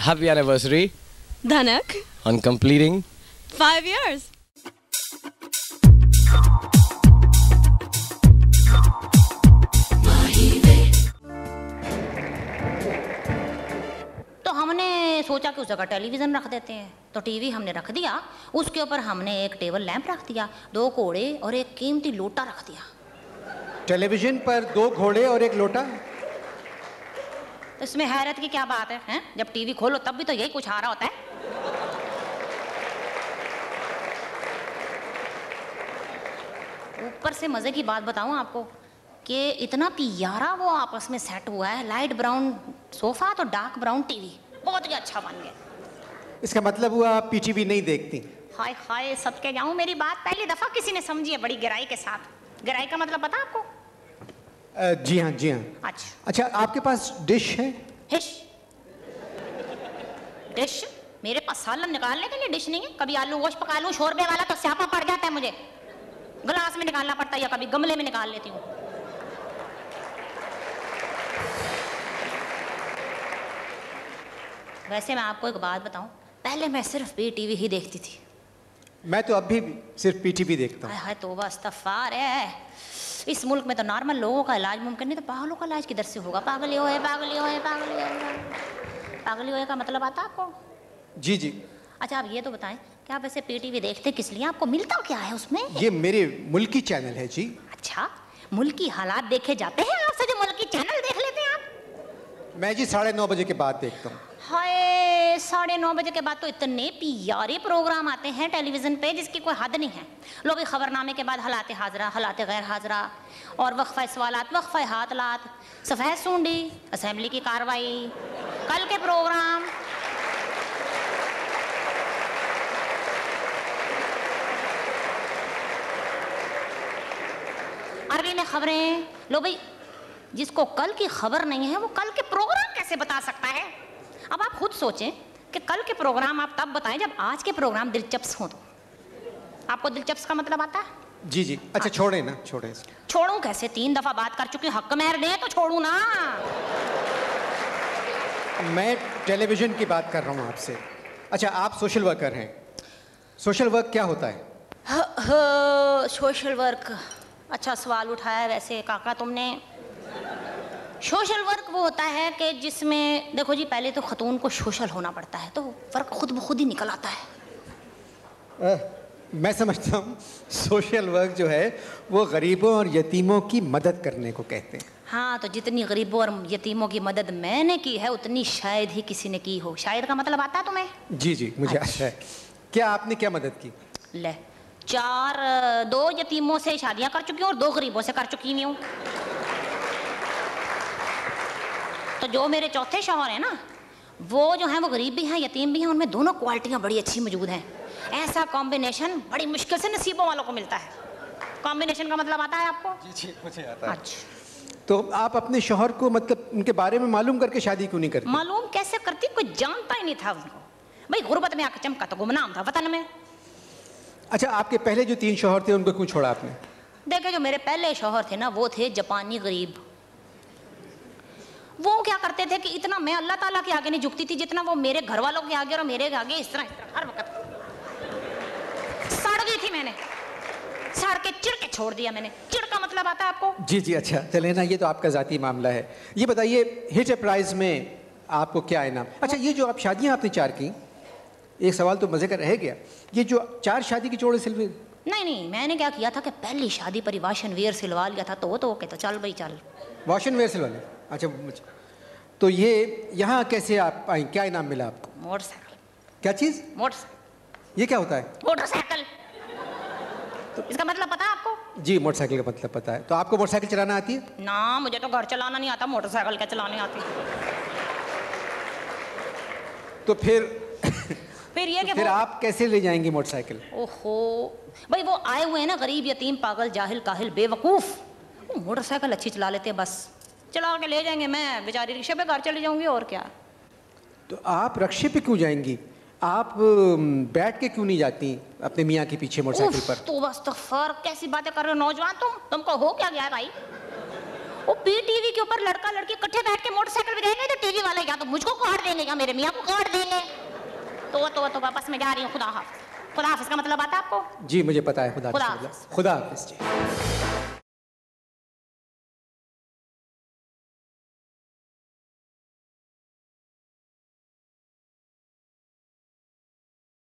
Happy anniversary. Dhanak. On completing 5 years. तो हमने सोचा कि उस जगह टेलीविज़न रख देते हैं, तो टीवी हमने रख दिया, उसके ऊपर हमने एक टेबल लैंप रख दिया, 2 घोड़े और एक कीमती लोटा रख दिया। टेलीविजन पर 2 घोड़े और एक लोटा? इसमें हैरत की क्या बात है, हैं? जब टीवी खोलो तब भी तो यही कुछ आ रहा होता है। ऊपर से मजे की बात बताऊं आपको कि इतना प्यारा वो आपस में सेट हुआ है, लाइट ब्राउन सोफा तो डार्क ब्राउन टीवी, बहुत ही अच्छा बन गया। इसका मतलब हुआ आप पीटीवी नहीं देखती? हाय हाय, सदके जाऊं, मेरी बात पहली दफा किसी ने समझी है बड़ी गहराई के साथ। गहराई का मतलब पता आपको? जी हाँ, जी हाँ। अच्छा, आपके पास डिश है? डिश? मेरे पास सालन निकालने के लिए डिश नहीं है। कभी आलू गोश्त पका लूं शोरबे वाला तो स्यापा पड़ जाता है, मुझे गिलास में निकालना पड़ता है या कभी गमले में निकाल लेती हूँ। वैसे मैं आपको एक बात बताऊं, पहले मैं सिर्फ पीटीवी ही देखती थी। मैं तो अभी भी सिर्फ पीटीवी देखता हूँ। हाय तौबा इस्तग़फ़ार है। इस मुल्क में तो नॉर्मल लोगों का इलाज मुमकिन नहीं, तो पागलों का इलाज किधर से होगा? पागल हो है, पागल हो है, पागल हो है। पागल हो का मतलब आता आपको? जी जी। अच्छा, आप ये तो बताएं कि आप वैसे पीटीवी देखते किस लिए? आपको मिलता क्या है उसमें? ये मेरे मुल्की चैनल है जी। अच्छा, मुल्की हालात देखे जाते हैं आपसे जो मुल्की चैनल देख लेते हैं आप? मैं जी 9:30 बजे के बाद देखता हूँ। हाय, 9:30 बजे के बाद तो इतने प्यारे प्रोग्राम आते हैं टेलीविज़न पे जिसकी कोई हद नहीं है। लो भाई, खबरनामे के बाद हालात हाजरा, हालात गैर हाजरा, और वक्फा सवालात, वक्फा हातलात, सफ़ेद सूंडी, असेंबली की कार्रवाई, कल के प्रोग्राम, अरबी में खबरें। लो भाई, जिसको कल की खबर नहीं है वो कल के प्रोग्राम कैसे बता सकता है? अब आप खुद सोचें कि कल के प्रोग्राम आप तब बताएं जब आज के प्रोग्राम दिलचस्प हों। तो आपको दिलचस्प का मतलब आता है? जी जी। अच्छा, छोड़े ना, छोड़े। छोड़ूं कैसे? 3 दफा बात कर चुकी, हक मेहर दे तो छोड़ूं ना। मैं टेलीविजन की बात कर रहा हूँ आपसे। अच्छा, आप सोशल वर्कर हैं। सोशल वर्क क्या होता है? सोशल वर्क, अच्छा सवाल उठाया वैसे काका तुमने। सोशल वर्क वो होता है कि जिसमें देखो जी, पहले तो खतून को सोशल होना पड़ता है, तो वर्क खुद ब खुद ही निकल आता है। मैं समझता हूँ सोशल वर्क जो है वो गरीबों और यतीमों की मदद करने को कहते हैं। हाँ, तो जितनी गरीबों और यतीमों की मदद मैंने की है उतनी शायद ही किसी ने की हो। शायद का मतलब आता है तुम्हें? जी जी, मुझे आता है। क्या आपने क्या मदद की? ले, 2 यतीमों से शादियां कर चुकी हूँ और 2 गरीबों से कर चुकी नहीं हूँ। तो जो मेरे चौथे शौहर है ना, वो जो हैं वो गरीब भी हैं, यतीम भी हैं, उनमें दोनों क्वालिटियाँ बड़ी अच्छी मौजूद हैं। ऐसा कॉम्बिनेशन बड़ी मुश्किल से नसीबों वालों को मिलता है। कॉम्बिनेशन का मतलब आता है आपको? जी जी, मुझे आता है। अच्छा, तो आप अपने शौहर को मतलब उनके बारे में मालूम करके शादी क्यों नहीं करती? मालूम कैसे करती? कोई जानता ही नहीं था उनको। भाई, गुर्बत में आकर चमका तो गुमनाम था वतन में। अच्छा, आपके पहले जो 3 शौहर थे उनको क्यों छोड़ा आपने? देखे, जो मेरे पहले शौहर थे ना वो थे जापानी गरीब। वो क्या करते थे कि इतना मैं अल्लाह ताला के आगे नहीं झुकती थी जितना वो मेरे घर वालों के आगे और मेरे आगे इस तरह हर वक्त सड़ गई थी। मैंने सड़ के चिढ़ के छोड़ दिया। मैंने चिढ़ का मतलब आता है आपको? जी जी। अच्छा, चले ना, ये तो आपका ज़ाती मामला है। ये बताइए, हिट प्राइज में आपको क्या इनाम? अच्छा, ये जो आप शादियाँ आपने 4 की, एक सवाल तो मज़े का रह गया, ये जो 4 शादी के जोड़े सिलवे? नहीं, मैंने क्या किया था कि पहली शादी पर वाशन वेयर सिलवा लिया था, तो वो तो कहता चल भाई चल। वाशन वेयर सिलवा लिया? अच्छा, तो ये यहाँ कैसे आप आई? क्या इनाम मिला आपको? मोटरसाइकिल। क्या चीज़? मोटरसाइकिल। ये क्या होता है? मोटरसाइकिल। तो इसका मतलब पता है आपको? जी, मोटरसाइकिल का मतलब पता है। तो आपको मोटरसाइकिल चलाना आती है? ना, मुझे तो घर चलाना नहीं आता, मोटरसाइकिल क्या चलाने आती। तो फिर ये कि फिर आप कैसे ले जाएंगी मोटरसाइकिल? ओहो भाई, वो आए हुए हैं ना गरीब, यतीम, पागल, जाहिल, काहिल, बेवकूफ़, वो मोटरसाइकिल अच्छी चला लेते हैं, बस चला के ले जाएंगे। मैं बेचारी रिक्शे पे घर चली जाऊंगी, और क्या। तो आप रिक्शे पे क्यों जाएंगी? आप बैठ के क्यों नहीं जाती अपने मियाँ के पीछे मोटरसाइकिल पर? तो बस तो फर कैसी बातें कर रहे हो नौजवान तुमको हो क्या गया है भाई? वो टीवी के ऊपर लड़का लड़की इकट्ठे बैठ के मोटरसाइकिल पे जाएंगे तो टीवी वाले या तो मुझको काट देंगे या मेरे मियाँ को काट देंगे। तो वापस मैं जा रही हूँ। खुदा हाफिज। खुदा हाफिज का मतलब आता है आपको? जी मुझे पता है। खुदा खुदा हाफिज। खुदा हाफिज जी।